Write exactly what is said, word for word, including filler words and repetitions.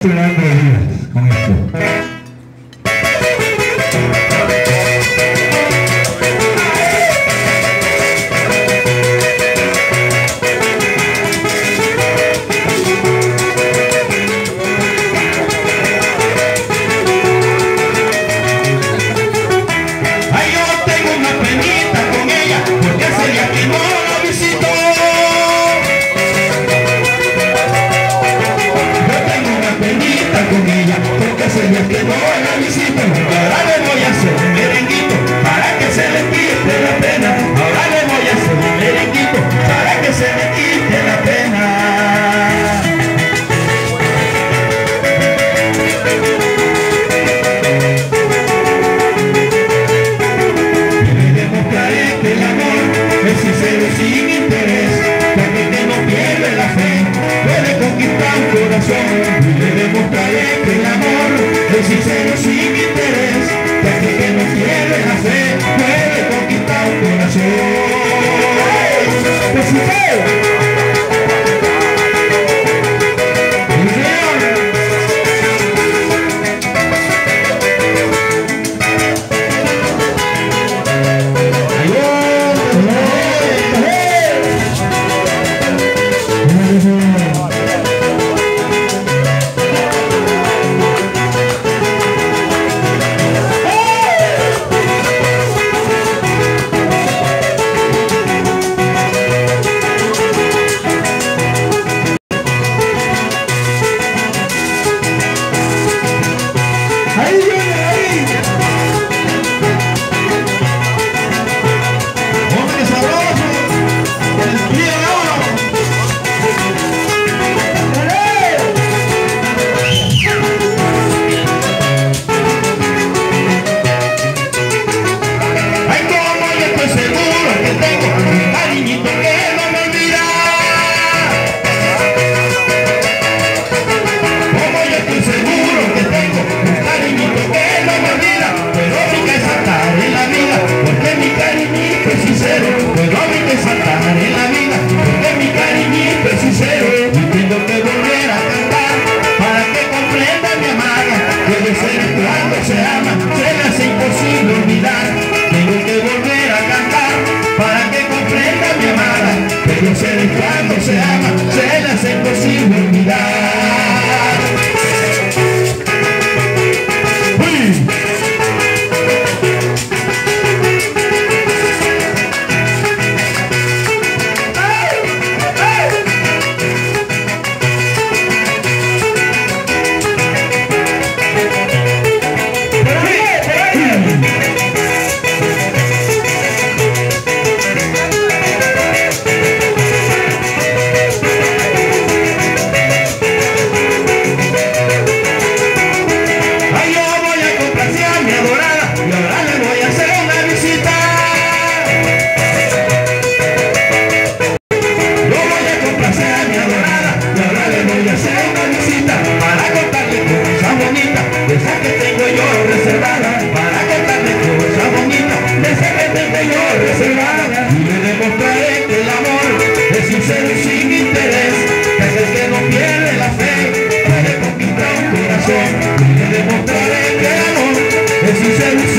con esto. Que no la visita, ahora le voy a hacer un merenguito para que se le quite la pena. Ahora le voy a hacer un merenguito para que se le quite la pena. Y le demostraré que el amor es sincero sin interés, porque el que no pierde la fe puede conquistar un corazón. Y le demostraré que el amor es sincero sin interés, ya que el que no pierde la fe puede conquistar un corazón. ¡Pues sí! Cuando se ama, se le hace imposible olvidar. ¡Uy! Y le demostraré que el amor es sincero.